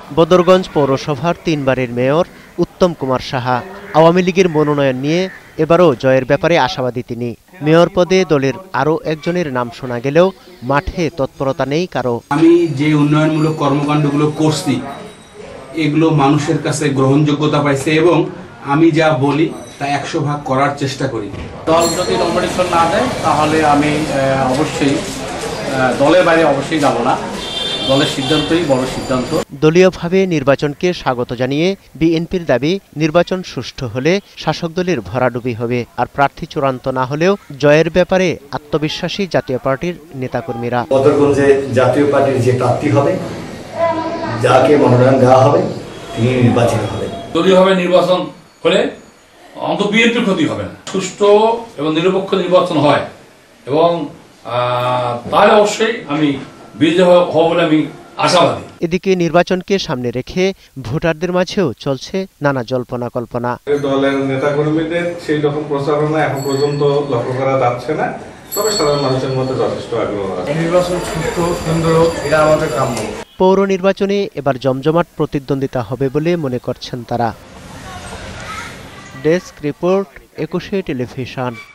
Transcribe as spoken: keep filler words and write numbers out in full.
বদরগঞ্জ পৌরসভার তিনবারের মেয়র উত্তম কুমার সাহা আওয়ামী লীগের মনোনয়ন নিয়ে এবারও জয়ের ব্যাপারে আশাবাদী তিনি। মেয়র পদে দলের আরও একজনের নাম শোনা গেলেও মাঠে তৎপরতা নেই কারো। আমি যে উন্নয়নমূলক কর্মকাণ্ডগুলো করছি এগুলো মানুষের কাছে গ্রহণযোগ্যতা পাইছে এবং আমি যা বলি তা একশো ভাগ করার চেষ্টা করি। দল যদি নমিনেশন না দেয় তাহলে আমি অবশ্যই দলের বাইরে অবশ্যই যাব না, দলের সিদ্ধান্তই বড় সিদ্ধান্ত। দলীয়ভাবে নির্বাচনকে স্বাগত জানিয়ে বিএনপির দাবি, নির্বাচন সুষ্ঠু হলে শাসক দলের ভরাডুবি হবে, আর প্রার্থী চূড়ান্ত না হলেও জয়ের ব্যাপারে আত্মবিশ্বাসী জাতীয় পার্টির নেতাকর্মীরা। বদরগঞ্জে জাতীয় পার্টির যে প্রার্থী হবে, যাকে মনোনয়ন দেওয়া হবে তিনি নির্বাচিত হবেন। দলীয়ভাবে নির্বাচন হলে অন্তত বিএনপির ক্ষতি হবে না, সুষ্ঠু এবং নিরপেক্ষ নির্বাচন হয় এবং তাহলে অবশ্যই আমি বিজয়ী হব বলে আমি আশাবাদী। এদিকে নির্বাচনকে সামনে রেখে ভোটারদের মাঝেও চলছে নানা জল্পনা কল্পনা। দলের নেতাকর্মীদের সেই রকম প্রচারণা এখন পর্যন্ত লক্ষ্য করা যাচ্ছে না, তবে সাধারণ মানুষের মধ্যে যথেষ্ট আগ্রহ আছে। নির্বাচন সুষ্ঠু সুন্দর হোক, এটা আমাদের কাম্য। পৌর নির্বাচনে এবার জমজমাট প্রতিদ্বন্দ্বিতা হবে বলে মনে করছেন তারা। Desk report, Ekushey television.